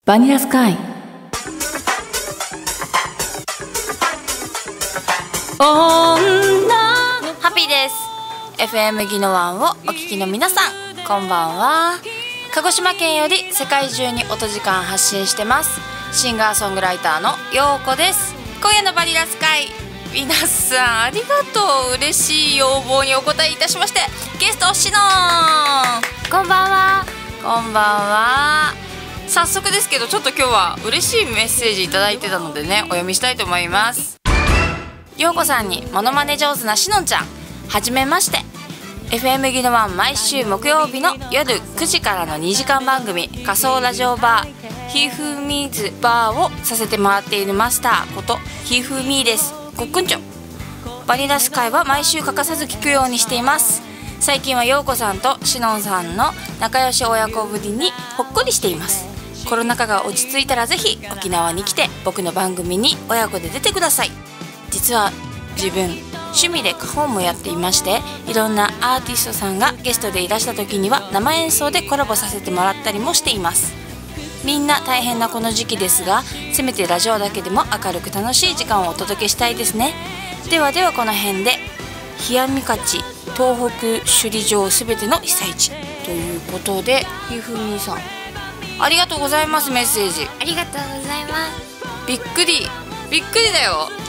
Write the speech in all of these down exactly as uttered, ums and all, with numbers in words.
バニラスカイ。 ハッピーです。 エフエム ギノワンをお聞きの皆さん、こんばんは。鹿児島県より世界中に音時間発信してますシンガーソングライターのようこです。今夜のバニラスカイ、皆さんありがとう。嬉しい要望にお答えいたしまして、ゲストしのん、 こんばんは。 こんばんは。早速ですけど、ちょっと今日は嬉しいメッセージいただいてたのでね、お読みしたいと思います。ようこさんにモノマネ上手なしのんちゃん、はじめまして。 エフエム ギノワン毎週木曜日の夜くじからのにじかん番組仮想ラジオバーひふみーずバーをさせてもらっているマスターことひふみーです。ごっくんちょ。バニラスカイは毎週欠かさず聞くようにしています。最近はようこさんとしのんさんの仲良し親子ぶりにほっこりしています。コロナ禍が落ち着いたらぜひ沖縄に来て僕の番組に親子で出てください。実は自分趣味で花本もやっていまして、いろんなアーティストさんがゲストでいらした時には生演奏でコラボさせてもらったりもしています。みんな大変なこの時期ですが、せめてラジオだけでも明るく楽しい時間をお届けしたいですね。ではではこの辺で、冷やみかち東北首里城すべての被災地ということで、ひふみさんありがとうございます。メッセージありがとうございます。 びっくりびっくりだよ。 はい、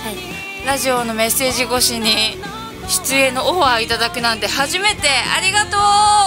ラジオのメッセージ越しに出演のオファーいただくなんて初めて。ありがとう。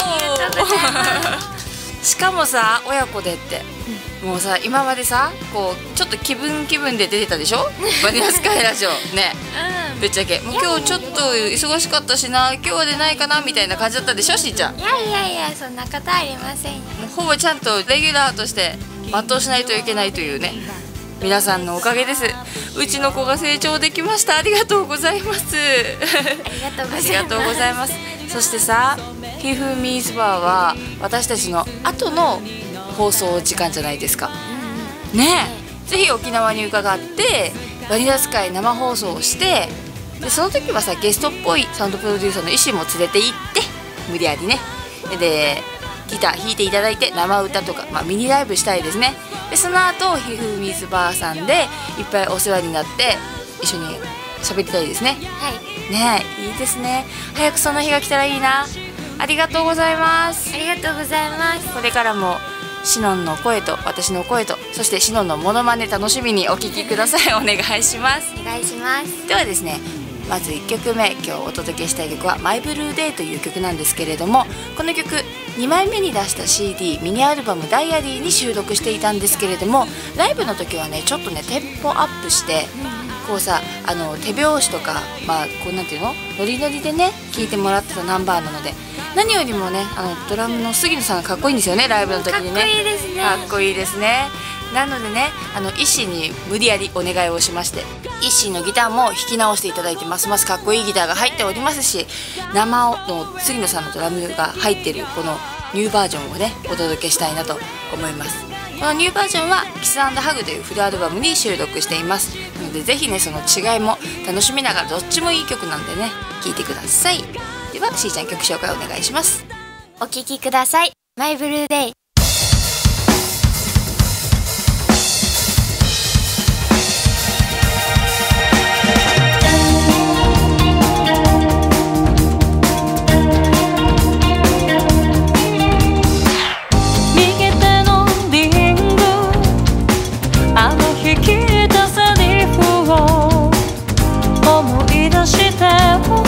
しかもさ、親子でって、うん、もうさ、今までさ、こうちょっと気分気分で出てたでしょバニラスカイラジオね、うん、ぶっちゃけもう今日ちょっと忙しかったしな、今日は出ないかなみたいな感じだったでしょ、しーちゃん。 いやいやいや、そんなことありませんよ。 もうほぼちゃんとレギュラーとして全うしないといけないというね、皆さんのおかげです。うちの子が成長できました。ありがとうございます。 ありがとうございます。 ありがとうございます。そしてさ、ひふみーずバーは私たちの後の放送時間じゃないですか、うん、ねえ、ぜひ沖縄に伺ってバニラスカイ生放送をして、でその時はさ、ゲストっぽいサウンドプロデューサーの医師も連れて行って、無理やりね、でギター弾いていただいて生歌とか、まあ、ミニライブしたいですね。でその後ひふみーずバーさんでいっぱいお世話になって一緒に喋りたいですね。 はい、 ねえ、いいですね。早くその日が来たらいいな。ありがとうございます。 ありがとうございます。 これからもしのんの声と私の声と、そしてしのんのモノマネ楽しみにお聞きください。お願いします。 お願いします。 ではですね、まずいっきょくめ、今日お届けしたい曲はマイブルーデイという曲なんですけれども、この曲にまいめに出した シーディー ミニアルバムダイアリーに収録していたんですけれども、ライブの時はね、ちょっとねテンポアップして、こうさ、あの手拍子とか、まあこうなんていうの、ノリノリでね聴いてもらってたナンバーなので、何よりもね、あのドラムの杉野さんがかっこいいんですよね、ライブの時にね。 かっこいいですね。 かっこいいですね。なのでね、あのイッシーに無理やりお願いをしまして、イッシーのギターも弾き直していただいて、ますますかっこいいギターが入っておりますし、生の杉野さんのドラムが入っているこのニューバージョンをねお届けしたいなと思います。このニューバージョンはキス&ハグというフルアルバムに収録しています。なのでぜひね、その違いも楽しみながら、どっちもいい曲なんでね、聴いてください。ではしーちゃん、曲紹介お願いします。 お聴きください。マイブルーデイ。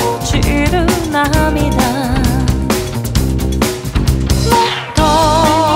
涙もっと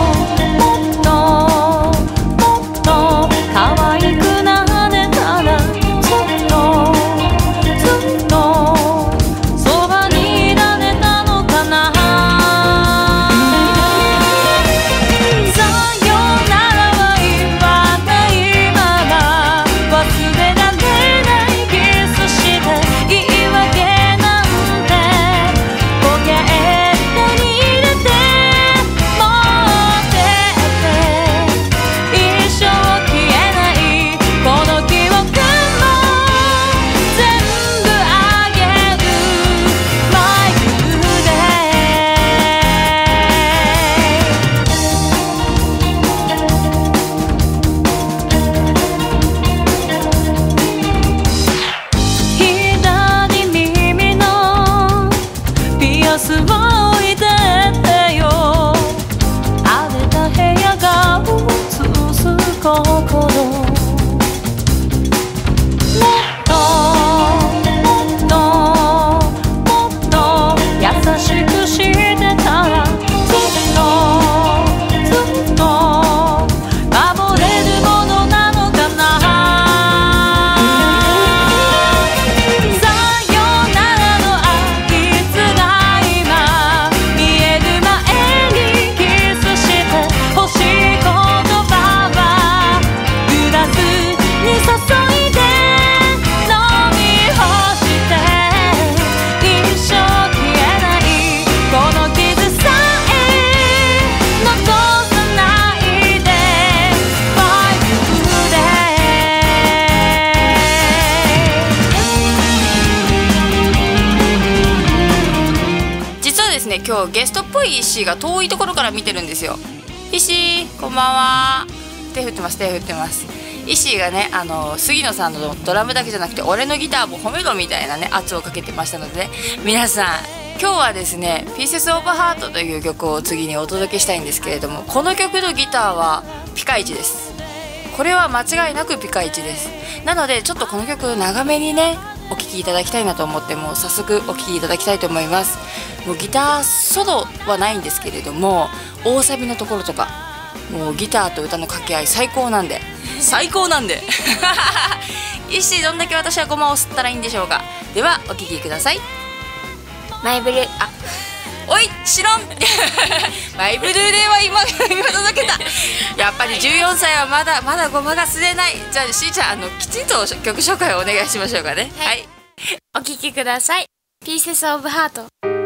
ね、今日ゲストっぽい石が遠いところから見てるんですよ。石こんばんは。手振ってます、手振ってます。石がね、あの杉野さんのドラムだけじゃなくて俺のギターも褒めろみたいなね圧をかけてましたので、ね、皆さん今日はですね「Pieces of Heart」という曲を次にお届けしたいんですけれども、この曲のギターはピカイチです。これは間違いなくピカイチです。なのでちょっとこの曲長めにねお聴きいただきたいなと思って、もう早速お聴きいただきたいと思います。もうギターソロはないんですけれども、大サビのところとかもうギターと歌の掛け合い最高なんで最高なんで石どんだけ私はゴマを吸ったらいいんでしょうか。ではお聴きください。 マイブルー、あ、 おい知らんマイブルーでは今今届けた。やっぱりじゅうよんさいはまだまだゴマが吸えない。じゃあしーちゃん、あのきちんと曲紹介をお願いしましょうかね。 はい、はい、お聴きください。 Pieces of Heart。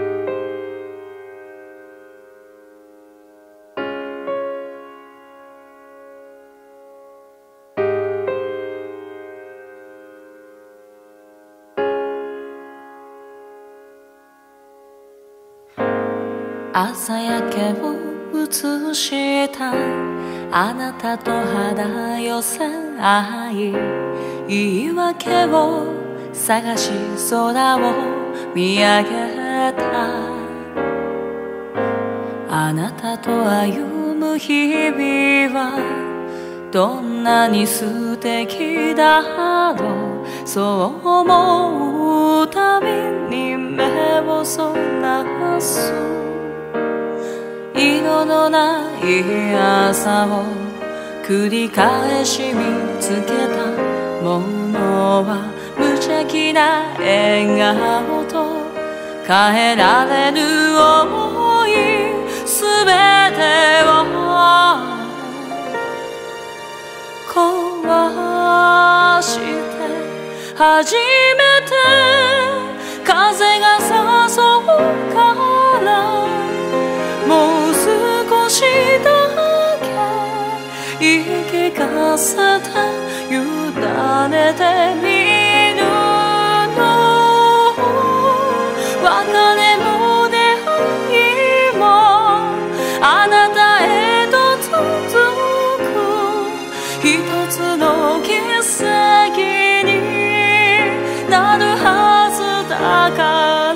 朝焼けを映したあなたと肌寄せ合い、言い訳を探し空を見上げた。あなたと歩む日々はどんなに素敵だろう。そう思うたびに目をそらす。色のない朝を繰り返し見つけたものは無邪気な笑顔と変えられぬ想いすべてを壊して初めて風が誘うからもう少しだけ言い聞かせて委ねてみるの。別れも出会いもあなたへと続く一つの奇跡になるはずだから。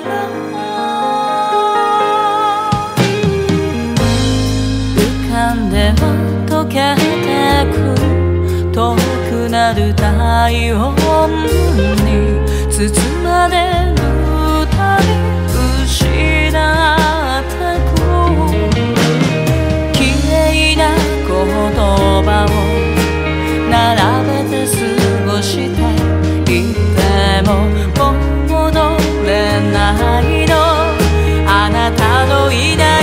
では溶けてく遠くなる体温に包まれるたび失ってく綺麗な言葉を並べて過ごしていてももう戻れないの。あなたのいない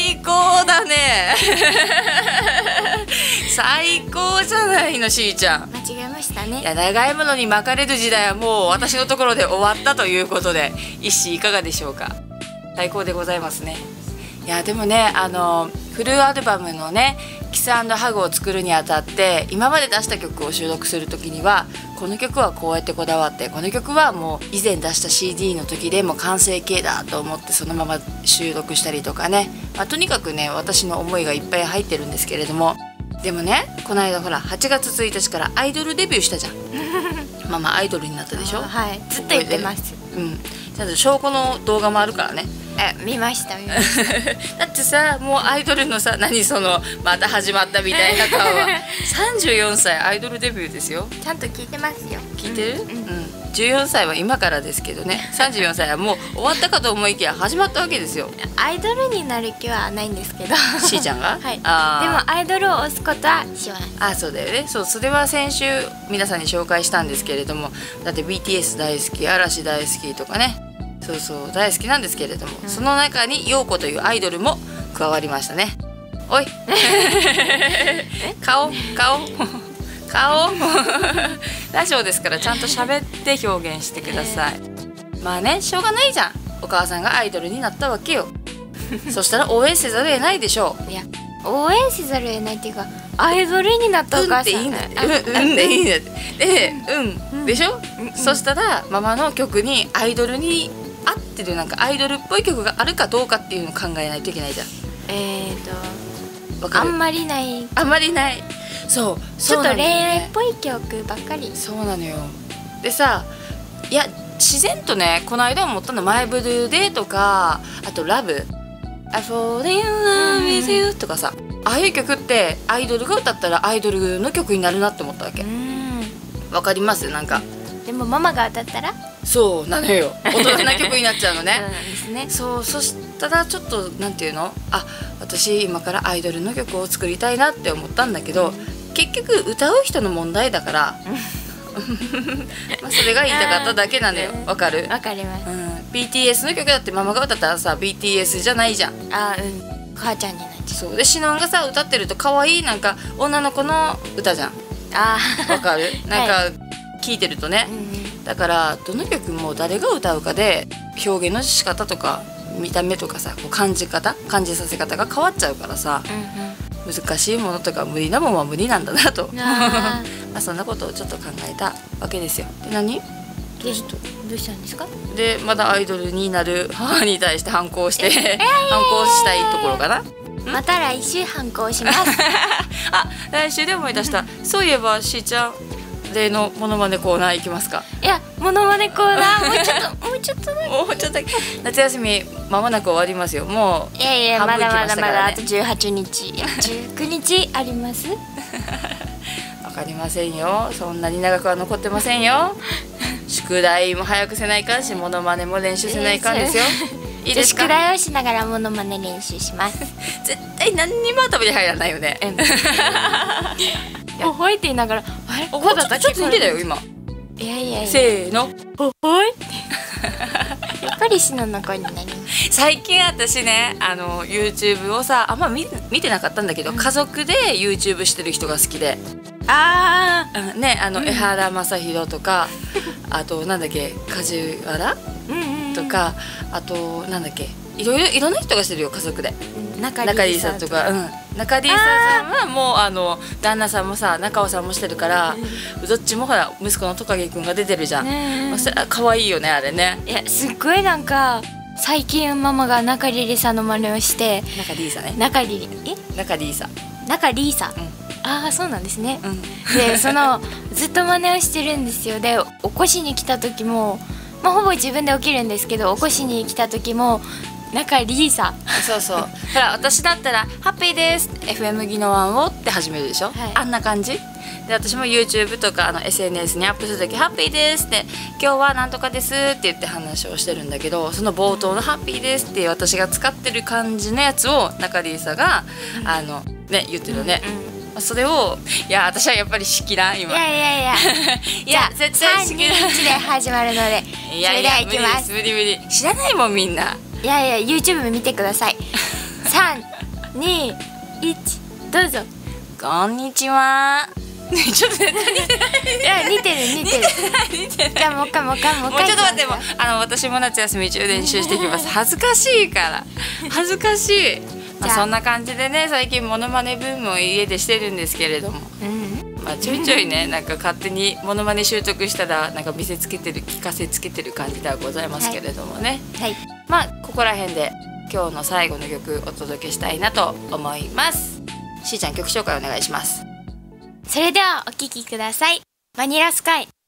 最高だね最高じゃないの、しーちゃん。 間違えましたね。 いや、長いものに巻かれる時代はもう私のところで終わったということで、一糸いかがでしょうか。最高でございますね。いやでもね、あのフルアルバムのねキス&ハグを作るにあたって、今まで出した曲を収録する時にはこの曲はこうやってこだわって、この曲はもう以前出した シーディー の時でもう完成形だと思ってそのまま収録したりとかね、まあ、とにかくね私の思いがいっぱい入ってるんですけれども、でもねこの間ほらはちがつついたちからアイドルデビューしたじゃんまあまあアイドルになったでしょ。 はい、ずっと言ってます。 うん、ちゃんと証拠の動画もあるからね。 え、見ました見ましただってさ、もうアイドルのさ、何そのまた始まったみたいな顔はさんじゅうよんさいアイドルデビューですよ。 ちゃんと聞いてますよ。 聞いてる？ うん、うんうん、じゅうよんさいは今からですけどね、さんじゅうよんさいはもう終わったかと思いきや始まったわけですよ。 アイドルになる気はないんですけどしーちゃんがはい。 あでもアイドルを押すことはします。 あ、そうだよね。そう、それは先週皆さんに紹介したんですけれども、だって ビーティーエス 大好き、嵐大好きとかね、そうそう大好きなんですけれども、うん、その中に陽子というアイドルも加わりましたね。おい顔顔顔ラジオですからちゃんと喋って表現してください。まあね、しょうがないじゃん、お母さんがアイドルになったわけよそしたら応援せざるを得ないでしょう。 いや、応援せざるを得ないっていうか、アイドルになったお母さん、 うんっていいんだって、うんうんでいいんだってで、うん、でしょ、うんうん、そしたらママの曲にアイドルに合ってるなんかアイドルっぽい曲があるかどうかっていうのを考えないといけないじゃん。 えーとわかる？ あんまりない。 あんまりない。そう、 ちょっと恋愛っい。 ぽい曲ばっかり。 そうなのよ。でさ、いや自然とね、この間思ったのマイブルーデーとか、あとラブ、I fall in love with you とかさ、ああいう曲ってアイドルが歌ったらアイドルの曲になるなって思ったわけ。わかります？なんか。 でもママが歌ったら？ そうなのよ。大人な曲になっちゃうのね。 そうですね。 そう、そしたらちょっとなんていうの？あ、私今からアイドルの曲を作りたいなって思ったんだけど、結局歌う人の問題だから。まあそれが言いたかっただけなのよ。わかる？ わかります。 うん。ビーティーエス の曲だってママが歌ったらさ ビーティーエス じゃないじゃん。 あ、うん。母ちゃんになっちゃう。 そうで、シノンがさ歌ってると可愛いなんか女の子の歌じゃん。 あ、 わかる？なんか聞いてるとね。 うんうん、 だからどの曲も誰が歌うかで表現の仕方とか見た目とかさ、こう感じ方感じさせ方が変わっちゃうからさ、うんうん、難しいものとか無理なものは無理なんだなとまあそんなことをちょっと考えたわけですよ。で、何？ どうしたんですか？ で、まだアイドルになる母に対して反抗して反抗したいところかな。 また来週反抗しますあ、来週で思い出したそういえばしーちゃん、例のモノマネコーナー行きますか？ いや、モノマネコーナーもうちょっともうちょっとだけもうちょっとだけ夏休みまもなく終わりますよ。もういやいや、まだまだまだあとじじゅうはちにち、いやじゅうくにちありますわかりませんよ。そんなに長くは残ってませんよ宿題も早くせないかんし、モノマネも練習せないかんですよ。いいですか？ 宿題をしながらモノマネ練習します絶対何にも頭に入らないよね。 ほほいって言いながら、あれ、 こうだった。ちょっと似てたよ今。 いやいやいや、 せーの、 ほほいってやっぱりシノの子になります。 最近私ね、あの YouTube をさあんま見、見てなかったんだけど、うん、家族で YouTube してる人が好きで、 ああね、あの、うん、江原正宏とかあとなんだっけ梶原、うんうん、とか、あとなんだっけ、いろいろいろんな人がしてるよ家族で。中里さんとか、うん、中里さんはもうあの旦那さんもさ中尾さんもしてるから、うん、どっちもほら息子のトカゲくんが出てるじゃん。ね、まあ、それ可愛いよねあれね。 いや、すっごいなんか最近ママが中里里さんの真似をして。 中里さんね。 中里え中里さん中里さん、うん、ああそうなんですね、うん、でそのずっと真似をしてるんですよ。で起こしに来た時も、まあ、ほぼ自分で起きるんですけど、起こしに来た時も中里さんそうそうほら私だったら「ハッピーです」エフエム ギノワンをって始めるでしょ、はい、あんな感じで、私も YouTube とかあの エスエヌエス にアップするとき「ハッピーです」って「今日はなんとかです」って言って話をしてるんだけど、その冒頭の「ハッピーです」って私が使ってる感じのやつを中里さんが、うん、あのね言ってるね、うんうん、それをいや私はやっぱり好きな今。 いやいやいやいや絶対好きさんにちで始まるのでいやいやそれではいきます。無理無理知らないもんみんな。 いやいや YouTube 見てくださいさんにいちどうぞ。 こんにちは。ちょっと似てない。 いや似てる似てる。 似てない。 じゃあもう一回もう一回もう一回。 もうちょっと待って、もうあの私も夏休み中練習してきます。恥ずかしいから恥ずかしい。まあ、そんな感じでね、最近モノマネブームを家でしてるんですけれども、 うん、 まあちょいちょいね、なんか勝手にモノマネ習得したらなんか見せつけてる、聞かせつけてる感じではございますけれどもね、 はい、はい、 まあここら辺で今日の最後の曲お届けしたいなと思います。しーちゃん、曲紹介お願いします。 それではお聴きください。バニラスカイ。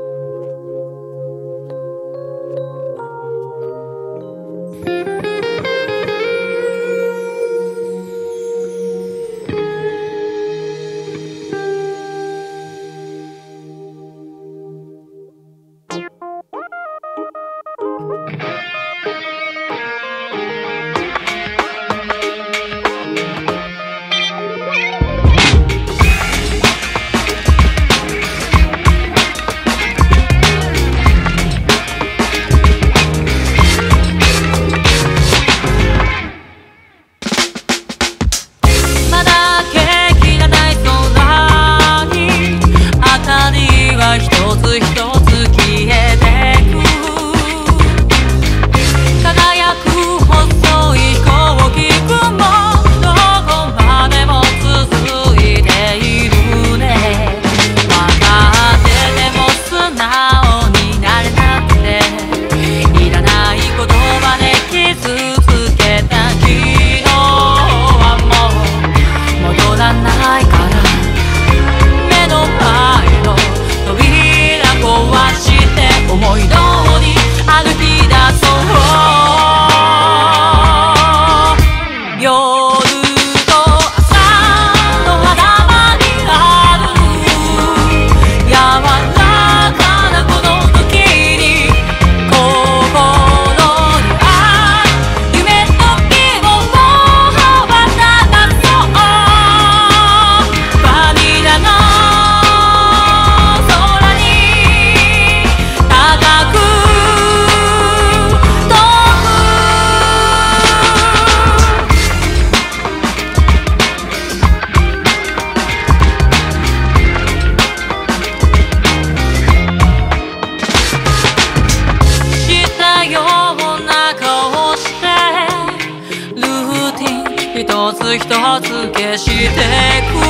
一つ一つ消してく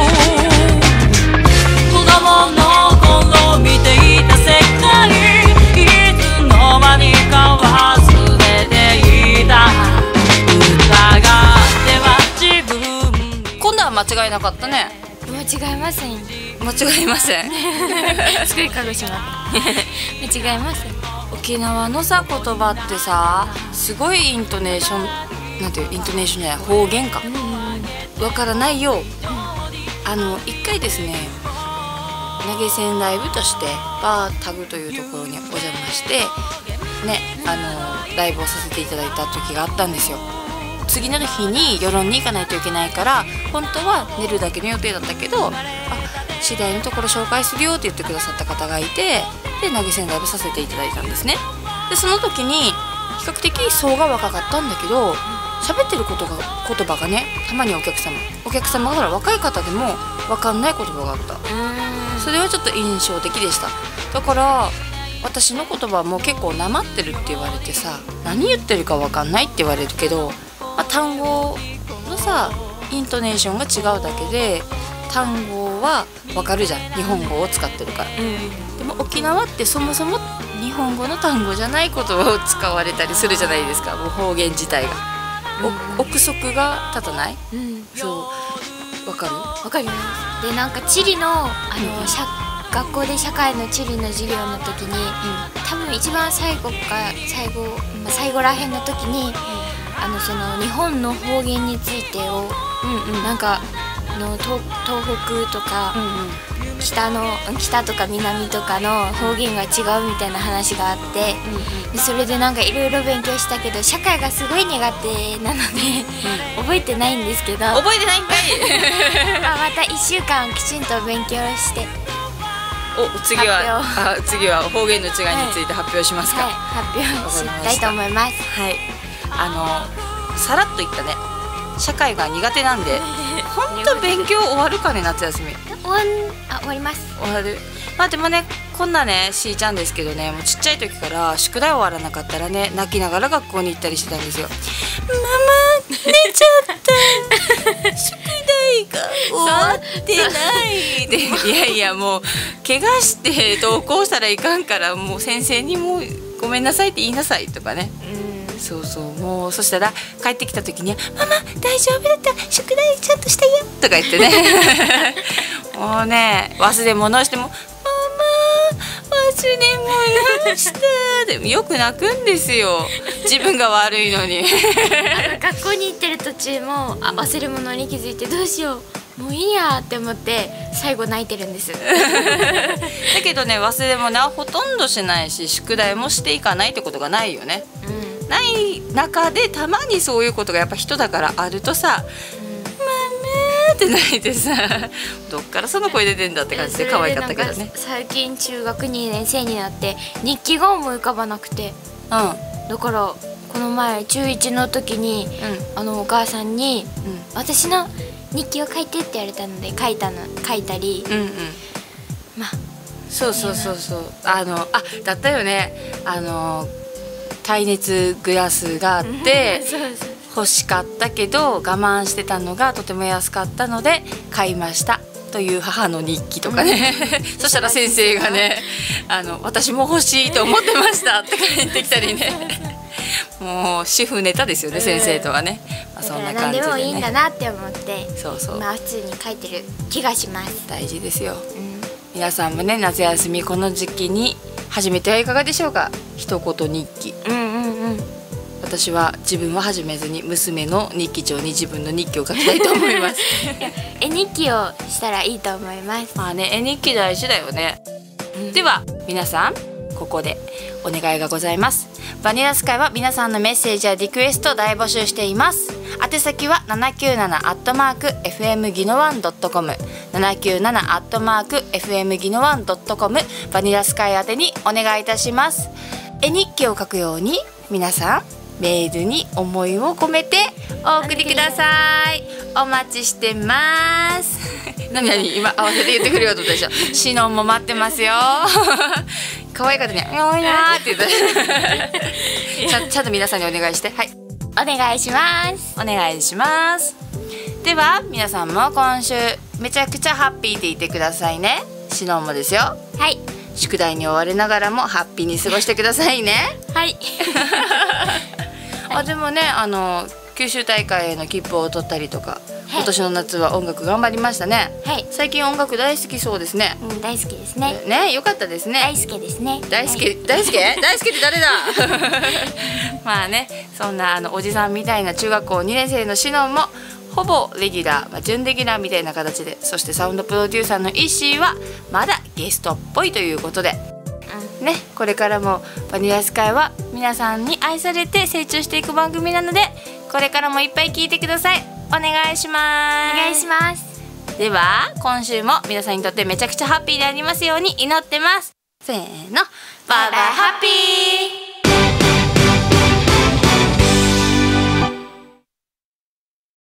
子供の頃見ていた世界いつの間にか忘れていた疑っては自分に今度は間違いなかったね。 間違いません。 間違いませんすごい鹿児島間違いません。 沖縄のさ言葉ってさすごいイントネーションなんていうイントネーションじゃない方言かわからないよ、うん、あの一回ですね投げ銭ライブとしてバータグというところにお邪魔してねあのライブをさせていただいた時があったんですよ。次の日に与論に行かないといけないから本当は寝るだけの予定だったけどあ知り合いのところ紹介するよって言ってくださった方がいてで投げ銭ライブさせていただいたんですね。でその時に比較的層が若かったんだけど喋ってることが言葉がねたまにお客様お客様がほら若い方でも分かんない言葉があった。それはちょっと印象的でした。だから私の言葉も結構なまってるって言われてさ何言ってるか分かんないって言われるけど、まあ、単語のさイントネーションが違うだけで単語は分かるじゃん日本語を使ってるから、うん、でも沖縄ってそもそも日本語の単語じゃない言葉を使われたりするじゃないですか。もう方言自体が、うん、憶測が立たない、うん、そう分かる分かります。でなんか地理のあの、うん、社学校で社会の地理の授業の時に、うん、多分一番最後か最後、まあ、最後らへんの時に、うん、あのその日本の方言についてを、うんうん、なんかの 東, 東北とか、うんうん、北の北とか南とかの方言が違うみたいな話があって、うんうん、それでなんかいろいろ勉強したけど社会がすごい苦手なので、うん、覚えてないんですけど覚えてないんかいまあまたいっしゅうかんきちんと勉強してお次はあ次は方言の違いについて発表しますか。 はいはい、発表したいと思います。 はい、あのさらっと言ったね社会が苦手なんで本当勉強終わるかね、夏休み終わんあ終わります。 終わる。まあでもね、こんなねしーちゃんですけどね、もうちっちゃい時から宿題終わらなかったらね泣きながら学校に行ったりしてたんですよ。ママ寝ちゃった宿題が終わってないで、いやいやもう怪我して登校したらいかんから、もう先生にもうごめんなさいって言いなさいとかね。うん、そうそう、もうそしたら帰ってきた時に「ママ大丈夫だった、宿題ちゃんとしたよ」とか言ってねもうね忘れ物をしても「ママ忘れ物した」でよく泣くんですよ、自分が悪いのにあの学校に行ってる途中もあ忘れ物に気づいてどうしようもういいやって思って最後泣いてるんですだけどね、忘れ物はほとんどしないし宿題もしていかないってことがないよね、うん、ない中でたまにそういうことがやっぱ人だからあるとさ「うん、ママ」って泣いてさどっからその声出てんだって感じで可愛かったけどね。 最近中学にねん生になって日記が思い浮かばなくて、うん、だからこの前中いちの時に、うん、あのお母さんに、うん、私の日記を書いてって言われたので書いたの書いたり、うんうん、 まあそうそうそうそうあのあだったよね、あの耐熱グラスがあってそうそう欲しかったけど我慢してたのがとても安かったので買いましたという母の日記とかね、うん、そしたら先生がねあの私も欲しいと思ってましたって帰ってきたりねもう主婦ネタですよね、うん、先生とはね、まあ、そんな感じでね、 何でもいいんだなって思ってそうそう今普通に書いてる気がします。 大事ですよ、うん、皆さんもね夏休みこの時期に始めてはいかがでしょうか。一言日記、うんうんうん、私は自分は始めずに娘の日記帳に自分の日記を書きたいと思います絵日記をしたらいいと思います。 まあね、絵日記大事だよね、うん、では皆さんここでお願いがございます。バニラスカイは皆さんのメッセージやリクエストを大募集しています。宛先はななきゅうななアットマークエフエムギノワンドットコム ななきゅうななアットマークエフエムギノワンドットコム バニラスカイ宛てにお願いいたします。絵日記を書くように皆さんメールに思いを込めてお送りください。お待ちしてます何何今合わせて言ってくれよとでしょシノンも待ってますよ可愛かったね「おいな」って言ってちゃ, ちゃんと皆さんにお願いして、はい、 お願いします。 お願いします。では皆さんも今週めちゃくちゃハッピーでいてくださいね。シノンもですよ。 はい、 宿題に追われながらもハッピーに過ごしてくださいねはいあでもね、あの九州大会への切符を取ったりとか、はい、今年の夏は音楽頑張りましたね、はい、最近音楽大好きそうですね、 うん、大好きですね。 ね、よかったですね。 大好きですね。 大好き、はい、大好き大好きって誰だまあね、そんなあのおじさんみたいな中学校にねん生のシノンもほぼレギュラー、まあ、準レギュラーみたいな形で、そしてサウンドプロデューサーのイッシーはまだゲストっぽいということで、うん、ね、これからもバニラスカイは皆さんに愛されて成長していく番組なので、これからもいっぱい聞いてください。お願いします。 お願いします。 では今週も皆さんにとってめちゃくちゃハッピーでありますように祈ってます。せーの、バイバイハッピー。